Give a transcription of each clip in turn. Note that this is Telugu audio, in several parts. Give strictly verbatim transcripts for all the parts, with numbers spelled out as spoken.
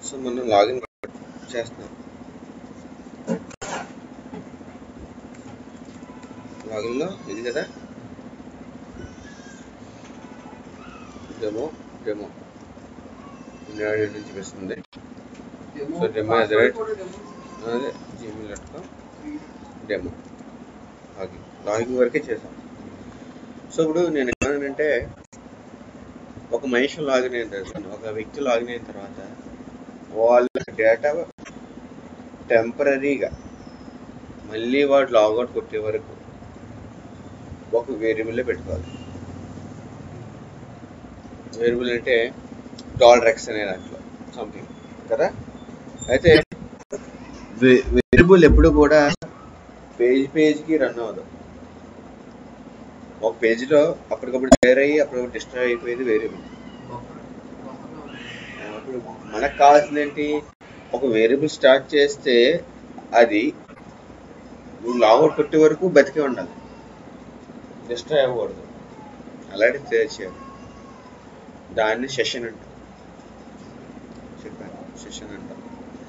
సో మనం లాగిన్ చేస్తున్నాం. లాగిన్లో ఇది కదా డెమో డెమో ఇండియా నుంచి వస్తుంది. So demo at the rate అదే Gmail dot com demo login login వరకే చేసాం. సో ఇప్పుడు నేను ఏమన్నానంటే ఒక మనిషి లాగిన్ అయిన తర్వాత ఒక వ్యక్తి లాగిన్ అయిన తర్వాత వాళ్ళ డేటా టెంపరీగా మళ్ళీ వాడు లాగౌట్ కొట్టే వరకు ఒక వేరియబుల్లే పెట్టుకోవాలి. వేరియబుల్ అంటే డాలర్ ఎక్స్ అనే దాంట్లో సంథింగ్ కదా. అయితే వేరియబుల్ ఎప్పుడు కూడా పేజ్ పేజ్కి రన్ అవ్వదు. ఒక పేజీలో అప్పటికప్పుడు తయారయ్యి అప్పటికప్పుడు డిస్ట్రాయ్ అయిపోయేది వేరియబుల్. అప్పుడు మనకు కావాల్సింది ఏంటి, ఒక వేరియబుల్ స్టార్ట్ చేస్తే అది నువ్వు లాగౌట్ కొట్టే వరకు బతికే ఉండాలి, డిస్ట్రాయ్ అవ్వకూడదు. అలాంటి తయారు చేయాలి. దాన్ని సెషన్ అంటాం. చెప్పాను సెషన్ అంటాం.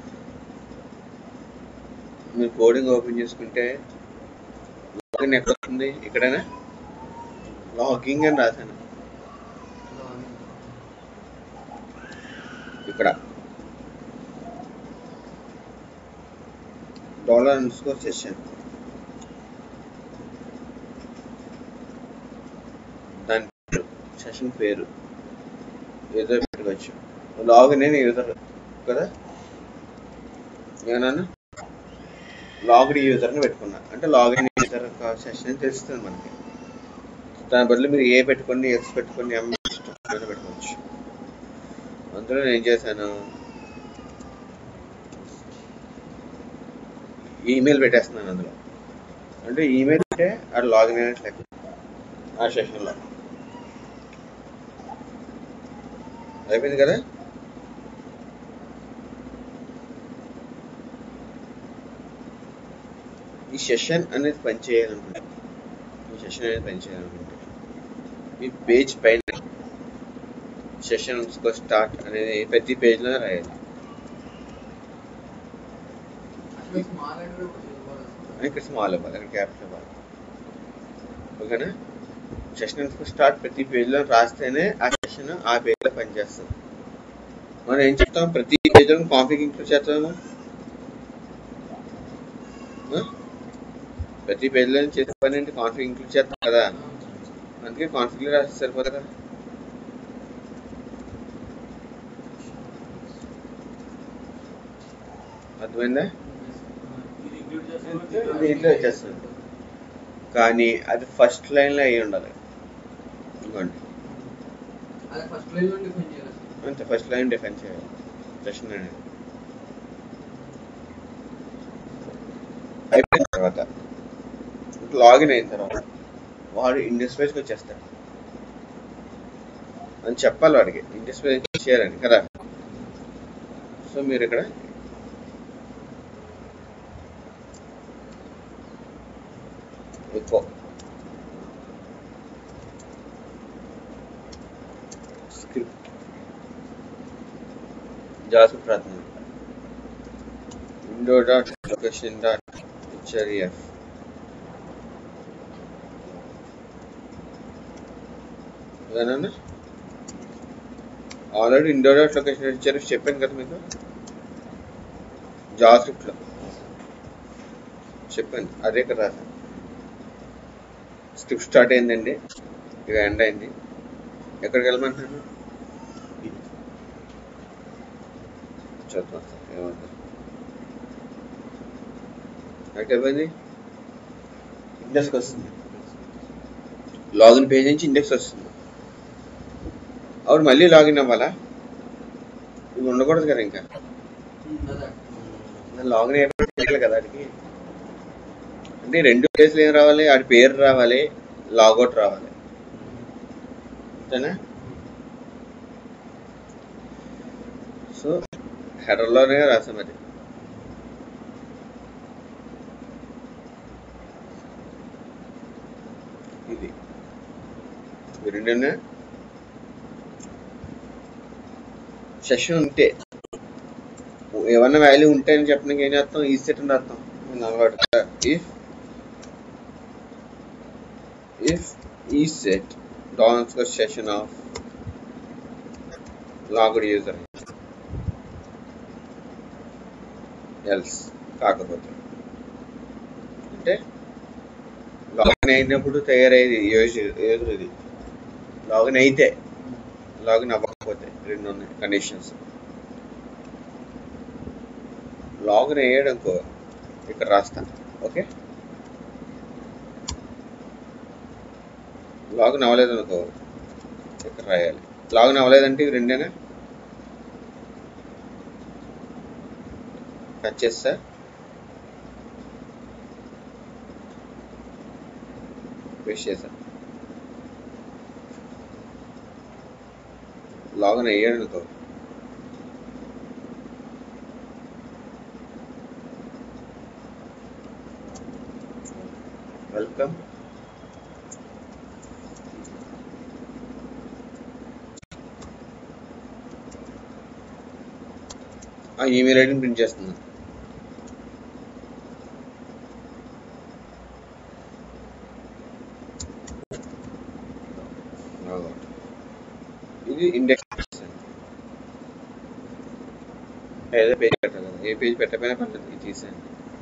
మీరు కోడింగ్ ఓపెన్ చేసుకుంటే లాగిన్ ఎక్కడ వస్తుంది, ఇక్కడైనా లాగింగ్ అని రాశాను. ఇక్కడ డాలర్ అండర్ స్కోర్ సెషన్, దాని పేరు సెషన్ పేరు యూజర్ పెట్టుకోవచ్చు. లాగిన్ అయిన యూజర్ కదా, ఏమన్నా లాగ్డ్ యూజర్ని పెట్టుకున్నా అంటే లాగిన్ యూజర్ సెషన్ తెలుస్తుంది మనకి. దాని బదులు మీరు ఏ పెట్టుకోండి, ఎక్స్ పెట్టుకోండి, ఎం పెట్టుకోవచ్చు. అందులో నేను ఏం చేశాను, ఈమెయిల్ పెట్టేస్తున్నాను అందులో. అంటే ఈమెయిల్ అంటే అది లాగిన్ అయినట్టు లెక్క ఆ సెషన్లో. అయిపోయింది కదా. ఈ సెషన్ అనేది పనిచేయాలనుకుంటే ఈ సెషన్ అనేది పనిచేయాలనుకుంటే ఈ పేజ్ పైన సెషన్ స్టార్ట్ అనేది ప్రతి పేజ్లో రాయాలి. ఇక్కడ స్మాల్ ఇవ్వాలి, అక్కడ క్యాపిటల్ ఇవ్వాలి. ఓకేనా. సెషన్ స్టార్ట్ ప్రతి పేజ్లో రాస్తేనే ఆ సెషన్ ఆ పేజ్లో పనిచేస్తుంది. మనం ఏం చెప్తాం, ప్రతి పేజ్లో కాన్ఫిగ్ ఇంక్లూడ్ చేస్తాము. ప్రతి పేజ్లో చేసే పని ఏంటి, కాన్ఫిగ్ ఇంక్లూడ్ చేస్తాం కదా. అందుకే కాన్ఫిగ్లో రాస్తే సరిపోతుంది కదా. అర్థమైందా. దీంట్లో వచ్చేస్తుంది కానీ అది ఫస్ట్ లైన్లో అయ్యి ఉండాలి. ఇంకోండి అంతే, ఫస్ట్ లైన్ డిఫైన్ చేయాలి సెషన్ అనేది. అయిపోయిన తర్వాత లాగిన్ అయిన తర్వాత వాడు ఇండస్పేస్కి వచ్చేస్తాడు అని చెప్పాలి వాడికి, ఇండస్పేస్ చేయాలని కదా. సో మీరు ఇక్కడ ఎక్కువ స్క్రిప్ట్ జావాస్క్రిప్ట్ రాస్తున్నాను. Window dot location dot HREF అదేనా. Already window dot location HREF చెప్పాను కదా మీకు జావాస్క్రిప్ట్లో చెప్పాను, అదే ఇక్కడ రాశాను. స్క్రిప్ట్ స్టార్ట్ అయిందండి, ఇక ఎండ్ అయింది. ఎక్కడికి వెళ్ళమంటున్నాను, చదువు ఏమంటారు. ఎక్కడికి అయిపోయింది, ఇండెక్స్కి వస్తుంది. లాగిన్ పేజ్ నుంచి ఇండెక్స్ వస్తుంది. అప్పుడు మళ్ళీ లాగిన్ అవ్వాలా, ఇవి ఉండకూడదు కదా. ఇంకా లాగిన్ అయిపోయింది కదా వాడికి. అంటే రెండు పేజ్లు ఏం రావాలి, ఆడి పేరు రావాలి, లాగౌట్ రావాలి, అంతేనా. సో హెడర్లోనే రాసాం అది. ఇది రెండునే సెషన్ ఉంటే ఏమన్నా వాల్యూ ఉంటాయని చెప్పడానికి ఏం చేస్తాం, ఈ సెట్ అని అర్థం అలవాటు. ఇఫ్ ఇఫ్ ఈ set down session of logged user else కాకపోతే, అంటే లాగిన్ అయినప్పుడు తయారయ్యేది యూజర్, ఇది లాగిన్ అయితే, లాగిన్ అవ్వకపోతే రెండు ఉన్నాయి కండిషన్స్. లాగిన్ అయ్యాడనుకో ఇక్కడ రాస్తా, ఓకే. లాగిన్ అవ్వలేదు అనుకో ఇక్కడ రాయాలి. లాగిన్ అవ్వలేదంటే ఇవి రెండేనా, టచ్ చేస్తా, పేస్ట్ చేసా. లాగిన్ అయ్యాడు అనుకో వెల్కమ్, ఆ ఈమెయిల్ ఐడిని ప్రింట్ చేస్తున్నాను. ఇది ఇండెక్స్, ఏదో పేజ్ పెట్టాలి కదా, ఏ పేజ్ పెట్టకపోయినా పర్లేదు, ఇది తీసేయండి.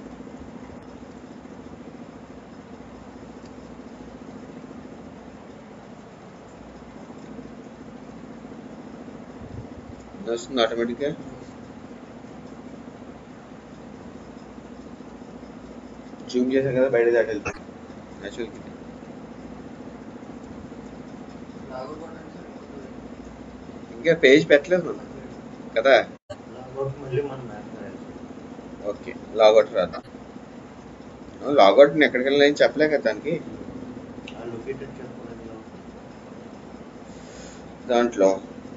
వస్తుంది ఆటోమేటిక్గా. జూమ్ చేశాను కదా బయట దాటి వెళ్తాను యాక్చువల్కి. ఇంకా పేజ్ పెట్టలేదు మనం కదా, ఓకే. లాగౌట్ రాదు, లాగౌట్ నేను ఎక్కడికి వెళ్ళినా ఏం చెప్పలే కదా దానికి. దాంట్లో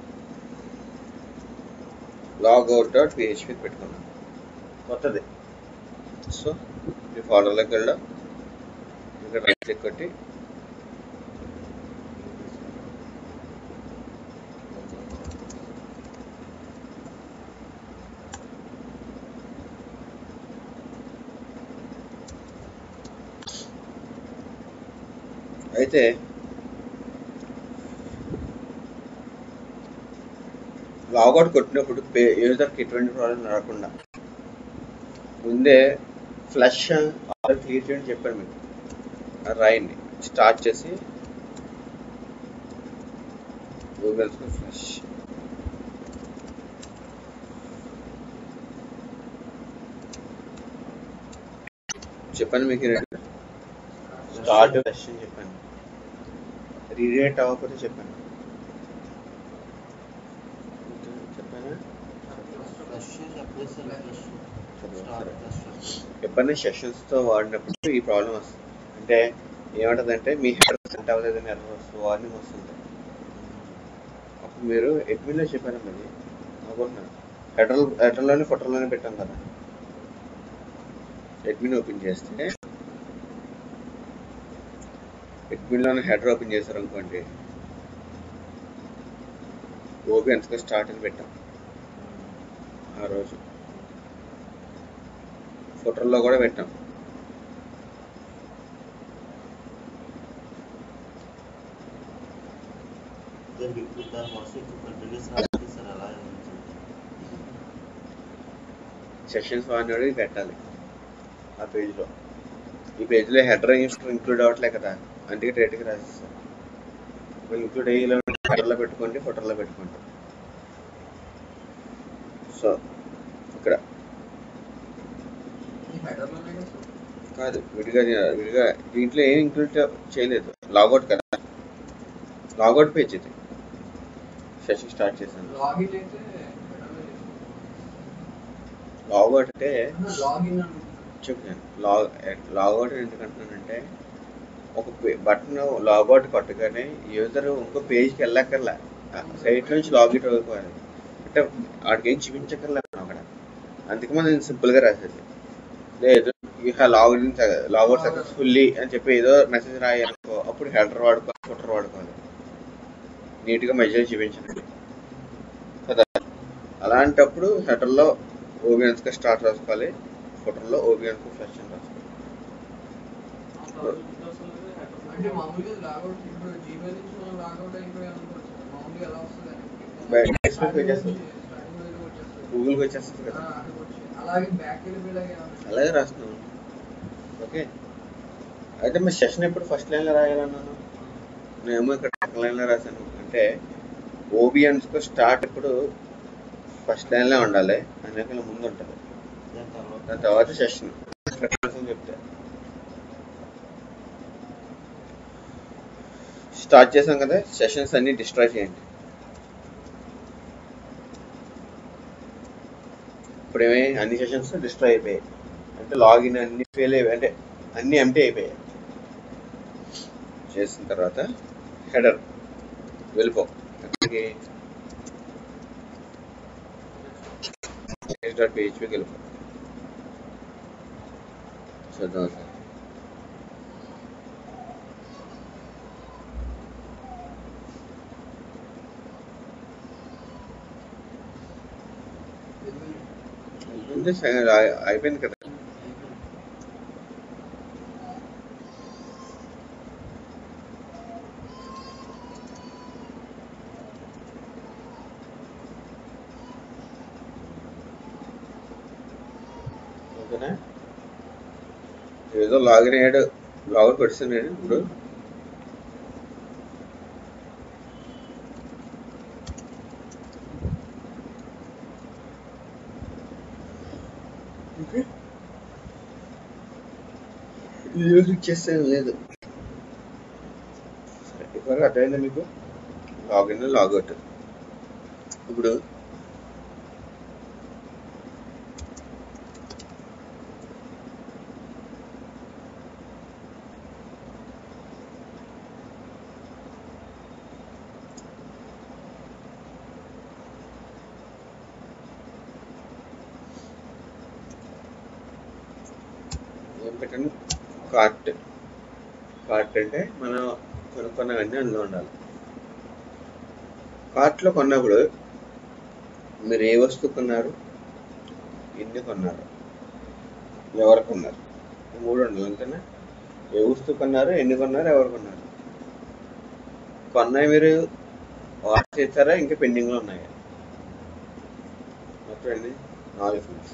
లాగౌట్ డాట్ పిహెచ్పి పెట్టుకున్నాను కొత్తది. సో ఈ ఫోల్డర్లోకి వెళ్ళడం, ఇక్కడ రైట్ క్లిక్ కొట్టి అయితే లాగౌట్ కొట్టినప్పుడు పే యూజర్కి ఎటువంటి ప్రాబ్లం రాకుండా ముందే ఫ్లష్ ఆల్ క్లియర్ చేయండి చెప్పాను మీకు. రాయండి, స్టార్ట్ చేసి గూగుల్ ఫ్లష్ చెప్పాను మీకు. స్టార్ట్ ఫ్లష్ అని చెప్పాను, రీరేట్ అవ్వకపోతే చెప్పాను చెప్పాను ఎప్పుడైనా సెషన్స్తో వాడినప్పుడు ఈ ప్రాబ్లం వస్తుంది. అంటే ఏమంటుందంటే మీ హెడర్ సెంట్ అవ్వలేదని ఎర్రర్ వస్తుంది, వార్నింగ్ వస్తుంది. అప్పుడు మీరు అడ్మిన్లో చెప్పాను మరి అనుకుంటున్నాను, హెడర్ హెడర్లోనే ఫుటర్లోనే పెట్టాం కదా. అడ్మిన్ ఓపెన్ చేస్తే అడ్మిన్లోనే హెడర్ ఓపెన్ చేశారు అనుకోండి, ఓపీ ఎంతగా స్టార్ట్ అని పెట్టాం ఆ రోజు. ఫుటర్లో కూడా పెట్టాం. సెషన్స్ వాడినోడి పెట్టాలి ఆ పేజ్లో. ఈ పేజ్లో హెడర్ ఇంక్లూడ్ అవ్వట్లే కదా, అందుకే డైరెక్ట్గా రాసేస్తాం. ఇంక్లూడ్ అయ్యేలా హెడర్లో పెట్టుకోండి, ఫుటర్లో పెట్టుకోండి. సో ఇక్కడ కాదు, విడిగా విడిగా దీంట్లో ఏం ఇంక్లూడ్ చేయలేదు, లాగౌట్ కదా, లాగౌట్ పేజ్ ఇది. సెషన్ స్టార్ట్ చేశాను. లాగౌట్ అంటే చెప్పాను, లాగ్ లాగౌట్ ఎందుకంటున్నానంటే ఒక బటన్ లాగౌట్ కొట్టగానే యూజర్ ఇంకో పేజ్కి వెళ్ళక్కర్లా, సైట్ నుంచి లాగిట్ అయిపోవాలి అంటే వాడికి ఏం చూపించక్కర్లా అక్కడ. అందుకే మనం సింపుల్గా రాసేది. లేదు you have logged in logout successfully అని చెప్పి ఏదో మెసేజ్ రాయాలనుకో, అప్పుడు హెడర్ వాడుకోవాలి, ఫుటర్ వాడుకోవాలి, నీట్గా మెసేజ్ చూపించండి కదా. అలాంటప్పుడు హెడర్లో ఓబియన్స్గా స్టార్ట్ రాసుకోవాలి, ఫోటోలో ఓబియన్స్గా ఫ్లష్ అని రాసుకోవాలి. అంటే మామూలుగా లాగౌట్ ఇప్పుడు జీమెయిల్ నుంచి మనం లాగౌట్ అయిపోయాం అనుకోవచ్చు, మామూలుగా ఎలా వస్తుంది గూగుల్కి వచ్చేస్తుంది కదా, అలాగే బ్యాక్ వెళ్ళిపోయేలాగా అలాగే రాస్తున్నాను. ఓకే, అయితే మీ సెషన్ ఎప్పుడు ఫస్ట్ లైన్లో రాయాలన్నాను, నేనేమో ఇక్కడ సెకండ్ లైన్లో రాశాను. అంటే ఓబియన్స్కు స్టార్ట్ ఇప్పుడు ఫస్ట్ లైన్లో ఉండాలి, అన్నిటికన్నా ముందు ఉంటుంది, దాని తర్వాత సెషన్ చెప్తే స్టార్ట్ చేసాం కదా. సెషన్స్ అన్ని డిస్ట్రాయ్ చేయండి. ఇప్పుడేమే అన్ని సెషన్స్ డిస్ట్రాయ్ అయిపోయాయి, అంటే లాగిన్ అన్ని ఫెయిల్ అయిపోయి, అంటే అన్ని ఎంటీ అయిపోయాయి. చేసిన తర్వాత హెడర్ వెళ్ళిపో, అక్కడికి డాట్ పిహెచ్పికి వెళ్ళిపో. చూద్దాం సార్, అయిపోయింది కదా. ఓకేనా, ఏదో లాగిన్ అయ్యాడు, లాగౌట్ పెడుతున్నాడు. ఇప్పుడు చేస్తే లేదు. సరే, ఇప్పుడు అర్థమైందా మీకు, లాగిన్ లాగౌట్. ఇప్పుడు ఏం పెట్టండి, కార్ట్. కార్ట్ అంటే మనం కొనుక్కున్నవన్నీ అందులో ఉండాలి. కార్ట్లో కొన్నప్పుడు మీరు ఏ వస్తువు కొన్నారు, ఎన్ని కొన్నారు, ఎవరు కొన్నారు, మూడు ఉండాలి. అంతేనా, ఏ వస్తువు కొన్నారు, ఎన్ని కొన్నారు, ఎవరు కొన్నారు. కొన్నాయి మీరు వాచ్ చేస్తారా, ఇంకా పెండింగ్లో ఉన్నాయా, మొత్తం అండి నాలుగు ఫీల్డ్స్.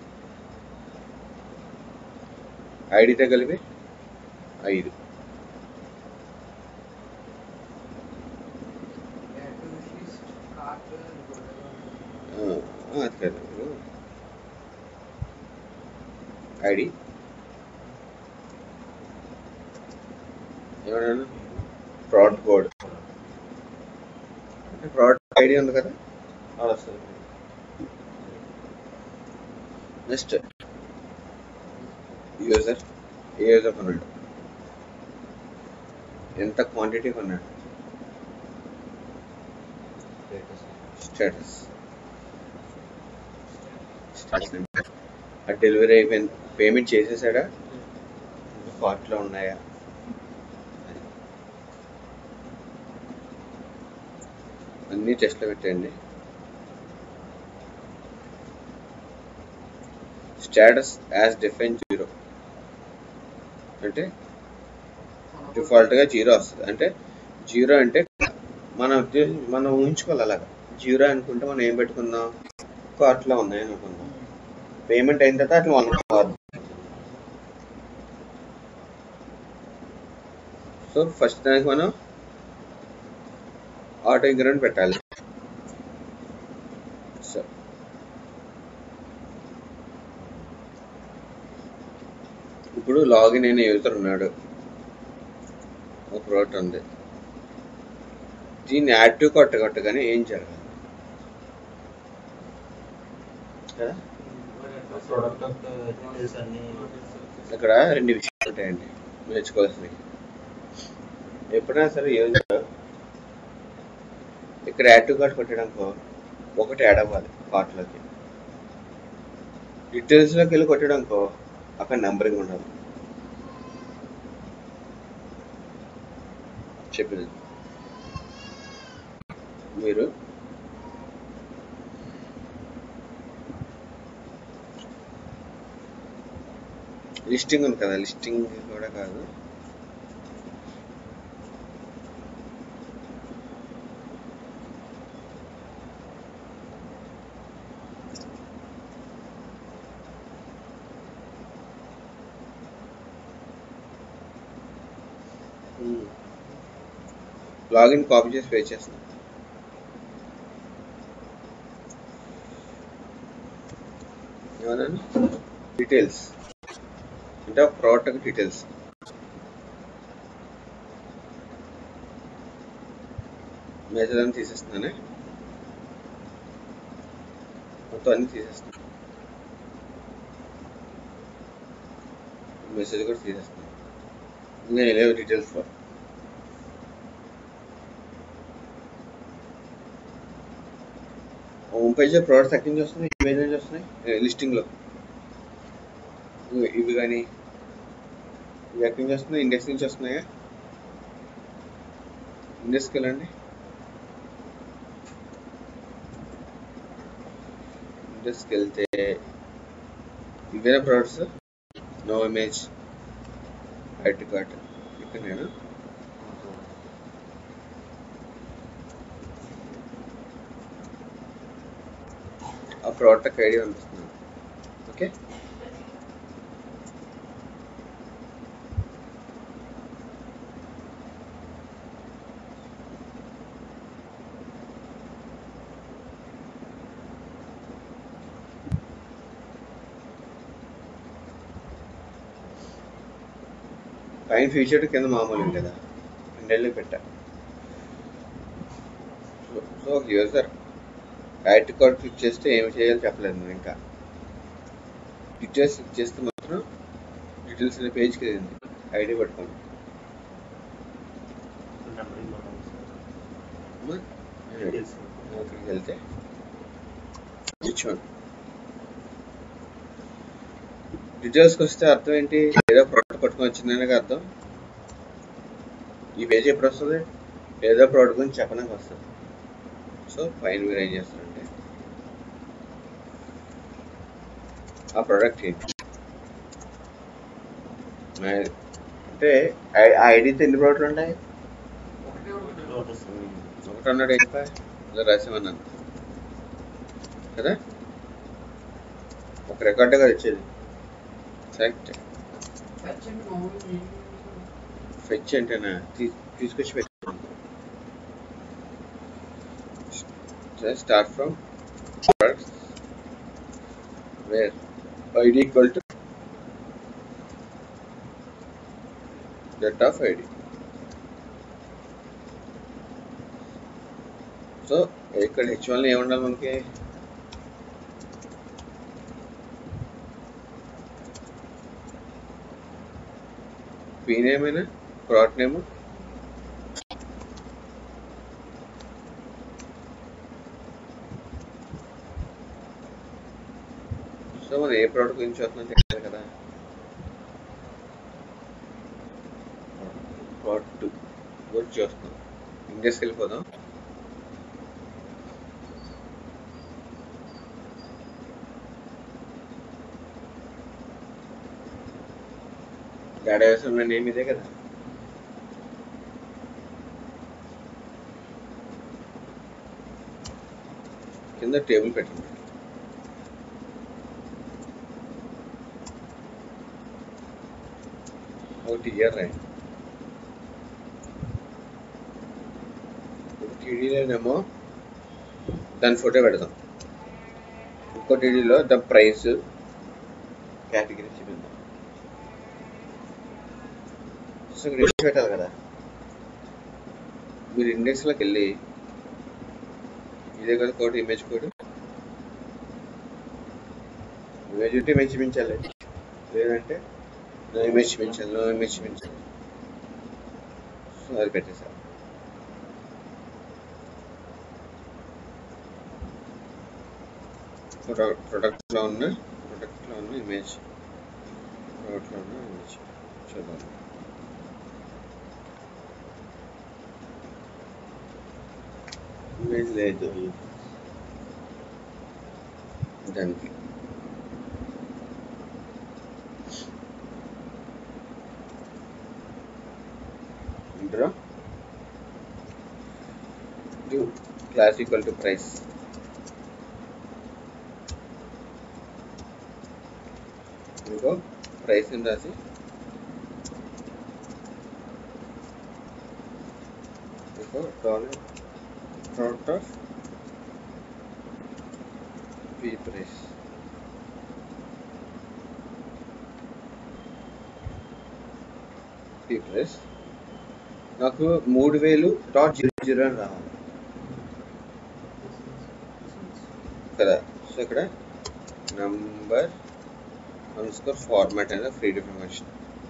ఐడితో కలిపి ఐదు. అది కాదు, ఐడి ఏమన్నా ప్రోడక్ట్ కోడ్ అంటే ప్రోడక్ట్ ఐడి ఉంది కదా, అది వస్తుంది. నెక్స్ట్ యూజర్, ఏ యూజర్ కొన్నాడు, ఎంత క్వాంటిటీ కొన్నాడు, స్టేటస్, అది డెలివరీ అయిపోయింది, పేమెంట్ చేసేసాడా, కార్ట్లో ఉన్నాయా, అన్నీ టెస్ట్లో పెట్టండి. స్టేటస్ యాజ్ డిఫైన్ జీరో అంటే డిఫాల్ట్గా జీరో వస్తుంది. అంటే జీరో అంటే మన ఉద్దేశం, మనం ఊహించుకోవాలి అలాగా. జీరో అనుకుంటే మనం ఏం పెట్టుకుందాం, కార్ట్లో ఉన్నాయని అనుకుందాం. పేమెంట్ అయిన తర్వాత అట్లా వన్ కాదు. సో ఫస్ట్ దానికి మనం ఆటో ఇంక్రిమెంట్ పెట్టాలి. సో ఇప్పుడు లాగిన్ అయిన యూజర్ ఉన్నాడు, ఒక ప్రోడక్ట్ ఉంది, దీన్ని యాడ్ టు కార్ట్ కొట్టగానే ఏం జరగాలి కదా. ఇక్కడ రెండు విషయాలు ఉంటాయండి నేర్చుకోవాల్సినవి. ఎప్పుడైనా సరే యూజర్ ఇక్కడ యాడ్ టు కార్ట్ కొట్టడానికో ఒకటి యాడ్ అవ్వాలి కార్ట్లోకి, డీటెయిల్స్లోకి వెళ్ళి కొట్టడానికో అక్కడ నెంబరింగ్ ఉండాలి. చెప్పింది మీరు లిస్టింగ్ ఉంది కదా, లిస్టింగ్ కూడా కాదు. లాగిన్ కాపీ చేసి పే చేస్తాను. ఏమన్నా డీటెయిల్స్ అంటే ప్రోడక్ట్ డీటెయిల్స్. మెసేజ్ అని తీసేస్తున్నానే, మొత్తం అన్ని తీసేస్తున్నాను. మెసేజ్ కూడా తీసేస్తున్నాను. ఇంకా లేవు డీటెయిల్స్లో. హోమ్ పేజ్ ప్రోడక్ట్స్ ఎక్కడి నుంచి వస్తున్నాయి, ఈ పేజ్ నుంచి వస్తున్నాయి. లిస్టింగ్లో ఇవి కానీ ఇవి ఎక్కడి నుంచి వస్తున్నాయి, ఇండెక్స్ నుంచి వస్తున్నాయా. ఇండెక్స్కి వెళ్ళండి. ఇండెక్స్కి వెళ్తే ఇవేనా products. No image, IT cart. ఇక్కడ నేను ఆ ప్రోడక్ట్ ఐడి పంపిస్తున్నాను. ఓకే, పైన ఫీచర్ కింద మామూలు కదా, ఇండెల్ని పెట్టా. సో ఒక యూజర్ ఐటీ కార్డ్ క్లిక్ చేస్తే ఏమి చేయాలో చెప్పలేదు నేను. ఇంకా డీటెయిల్స్ క్లిక్ చేస్తే మాత్రం డీటెయిల్స్ అనే పేజ్కి వెళ్ళింది. ఐడి పట్టుకోండి. అక్కడికి వెళ్తే డీటెయిల్స్కి వస్తే అర్థం ఏంటి, ఏదో ప్రోడక్ట్ పట్టుకొని వచ్చిందనే అర్థం. ఈ పేజ్ ఎప్పుడు వస్తుంది, ఏదో ప్రోడక్ట్ గురించి చెప్పడానికి వస్తుంది. సో పైన మీరు ఏం చేస్తారంటే ఆ ప్రోడక్ట్ ఏంటి అంటే ఆ ఐడితో ఎన్ని ప్రోడక్ట్లు ఉంటాయి. ఒకటి అన్నాడు ఇంకా రాసామన్నాను కదా, ఒక రికార్డే కదా వచ్చేది. కరెక్ట్. ఫెచ్ అంటేనా తీసుకొచ్చి పెట్టాను. Start from products where id equal to that of id. So ఇక్కడ హెచ్ వన్ ఏముండాలి మనకి, పీ నేమ్ అయినా ప్రోడక్ట్ నేమ్, సో మనం ఏ ప్రోడక్ట్ గురించి వస్తుందని తెలియదు కదా. ప్రోడక్ట్ గురించి వస్తున్నాం. ఇండెక్స్కి వెళ్ళిపోదాం. డేటా వేసిన నేమ్ ఇదే కదా. కింద టేబుల్ పెట్టండి. ఒకటి ఇయర్ రాయండి. ఒక టీడీలోనేమో దాని ఫోటో పెడదాం, ఇంకో టీడీలో దాని ప్రైస్ కేటగిరీ చూపిద్దాం. సో ఇండెక్స్ పెట్టాలి కదా. మీరు ఇండెక్స్లోకి వెళ్ళి ఇదే కదా కోడ్, ఇమేజ్ కోడ్. ఇమేజ్ ఉంటే ఇమేజ్ చూపించాలి, లేదంటే నో ఇమేజ్ చూపించాలి, నో ఇమేజ్ చూపించాలి. సో అది పెట్టేసారు. ప్రొడక్ట్ ప్రొడక్ట్లో ఉన్న ప్రొడక్ట్లో ఉన్న ఇమేజ్, ప్రొడక్ట్లో ఉన్న ఇమేజ్ చూద్దాం. ఇమేజ్ లేదు దానికి. draw do class equal to price. ఇదిగో ప్రైస్ అని రాసి ఇదిగో dollar product of P price P price నాకు మూడు వేలు డాట్ జీరో జీరో అని రావాలి కదా. సో ఇక్కడ నంబర్ అండర్స్కోర్ ఫార్మాట్ అనేది ఫ్రీ డిఫర్మేషన్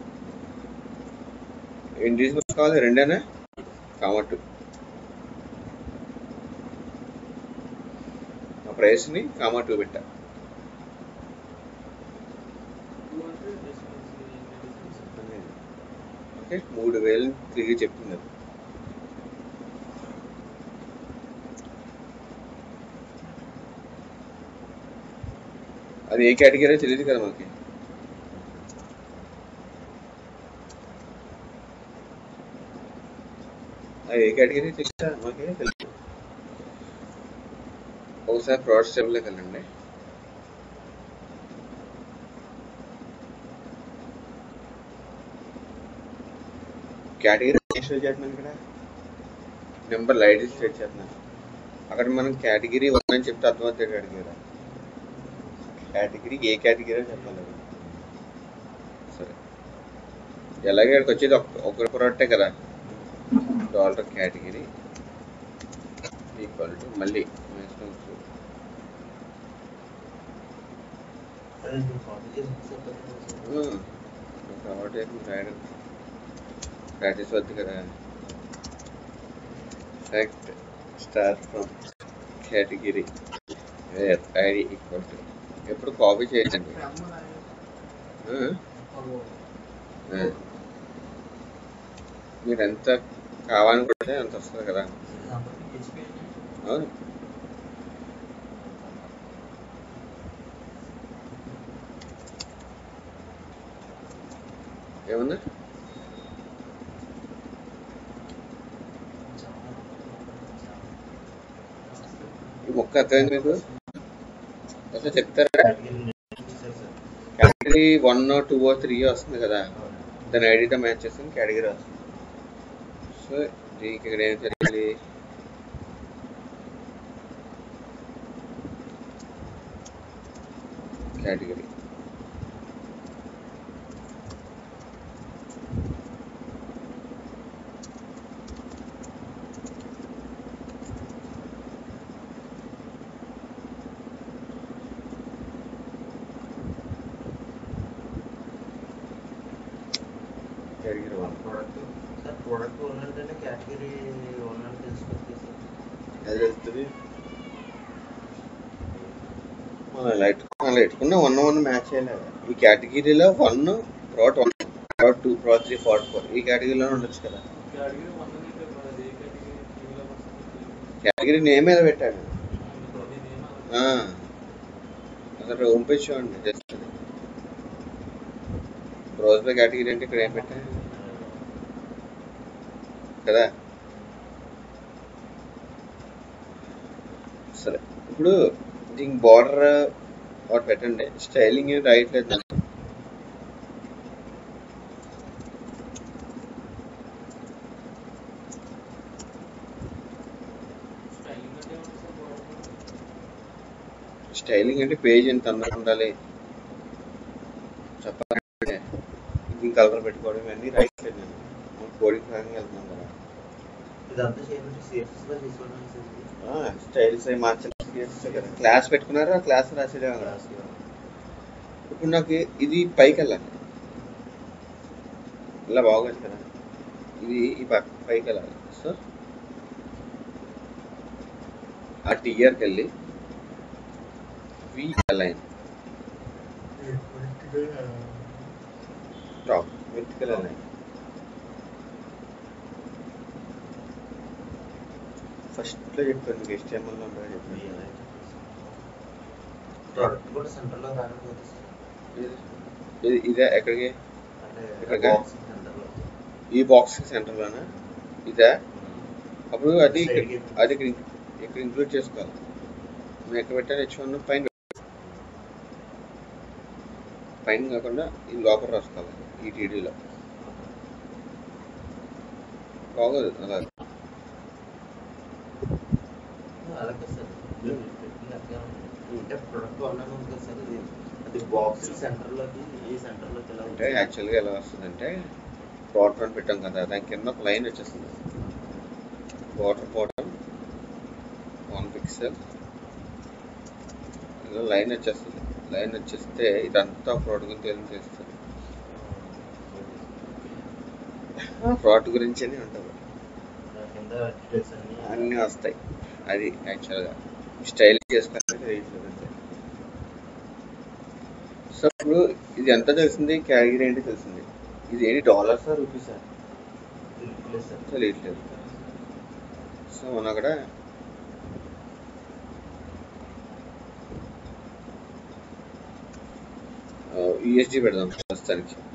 ఇండివిజువల్స్ కావాలి రెండేనా కామా టూ ఆ ప్రైస్ని కామా టూ పెట్టా. ఓకే మూడు వేలు తిరిగి చెప్తుంది. అది ఏ కేటగిరీ తెలియదు కదా మనకి. అది ఏ కేటగిరీ తెలుసా మనకి తెలుసు. ఒకసారి ప్రోడక్ట్ టేబుల్లోకి వెళ్ళండి. కేటగిరీ స్టేట్ చేస్తున్నాను ఇక్కడ నెంబర్ ఐడి స్టేట్ చేస్తున్నాను. అక్కడ మనం కేటగిరీ వన్ అని చెప్తే అర్థమవుతుంది. కేటగిరీ కేటగిరీ ఏ కేటగిరీ అని చెప్పాలి. సరే ఎలాగే ఇక్కడికి వచ్చేది ఒక ప్రోడక్టే కదా. డాలర్ కేటగిరీ ఈక్వల్ టు మళ్ళీ రాయడం ప్రాక్టీస్ వద్దు కదా. Select star from category where ID equal to ఎప్పుడు కాపీ చేయండి. మీరు ఎంత కావాలనుకుంటే అంత వస్తుంది కదా. అవును ఏమన్నా ఈ మొక్క అర్థమైంది మీకు అసలు చెప్తారా. కేటగిరీ వన్ టూ త్రీ వస్తుంది కదా, దాని ఐడితో మ్యాచ్ చేస్తుంది కేటగిరీ వస్తుంది. సో దీనికి ఇక్కడ ఏం జరిగింది, category category one product one అంటేనే కేటగిరీ వన్ అని తెలుసుకుంటే అది వెళ్తుంది. మనం లైట్ మనం ఎట్టుకున్న వన్ వన్ మ్యాచ్ చేయలేదు. ఈ కేటగిరీలో one product one product two product three four four ఈ కేటగిరీలో ఉండొచ్చు కదా. కేటగిరీ నేమ్ మీద పెట్టాడు అసలు హోమ్ పేజ్ చూడండి తెలుస్తుంది. బ్రౌజ్ బై కేటగిరీ అంటే ఇక్కడ ఏం పెట్టాడు కదా. సరే ఇప్పుడు దీనికి బార్డర్ ఒకటి పెట్టండి. స్టైలింగ్ రాయట్లేదు. స్టైలింగ్ అంటే పేజ్ ఎంత అందంగా ఉండాలి చెప్పాలంటే దీని కలర్ పెట్టుకోవడం ఇవన్నీ రాయట్లేదు. నేను కోడింగ్ పరంగా వెళ్తున్నాను కదా. స్టైల్స్ అవి మార్చాలి. క్లాస్ పెట్టుకున్నారా, క్లాస్ రాసేదే. ఇప్పుడు నాకు ఇది పైకి వెళ్ళాలి, ఇలా బాగోదు కదా. ఇది ఈ పక్క పైకి వెళ్ళాలి. సో ఆ టీఆర్కి వెళ్ళి V align top vertical align. First లో చెప్పాను మీకు హెచ్టిఎంఎల్ లో చెప్పాను. ప్రోడక్ట్ కూడా సెంటర్ లో రాకపోతే ఇదే ఎక్కడికి ఈ బాక్స్ సెంటర్ లోనా ఇదా అప్పుడు అది Side ఇక్కడ- కి. అది ఇక్కడ ఇన్- ఇక్కడ ఇంక్లూడ్ చేసుకోవాలి. నేను ఎక్కడ పెట్టాను హెచ్ వన్ పైన పెట్టాను. పైన కాకుండా ఈ లోపల రాసుకోవాలి ఈ టీడీలో బాగోదు అలా. అలాగే సార్ మీరు పెట్టింది అట్లే ఉంది. అంటే ప్రొడక్ట్ ఆన్లైన్ ఉంది కదా సార్ ఇది అది బాక్స్ సెంటర్లోకి ఈ సెంటర్లోకి ఎలా అంటే యాక్చువల్గా ఎలా వస్తుందంటే బార్డర్ అని పెట్టాం కదా దాని కింద ఒక లైన్ వచ్చేస్తుంది. బార్డర్ బాటమ్ వన్ పిక్సెల్ ఇలా లైన్ వచ్చేస్తుంది. లైన్ వచ్చేస్తే ఇదంతా ఫ్రాడ్ గురించి తెలుస్తుంది. ఫ్రాడ్ గురించి అని ఉంటుంది. దాని కింద డీటెయిల్స్ అన్ని అన్నీ వస్తాయి. అది యాక్చువల్గా స్టైల్ చేసుకోవాలి. సో ఇప్పుడు ఇది ఎంత తెలిసింది, కేటగిరీ ఏంటి తెలిసింది. ఇది ఏంటి డాలర్సా రూపీసా తెలియట్లేదు సార్ తెలియట్లేదు. సో మనం అక్కడ యూఎస్డి పెడదాం ప్రస్తుతానికి.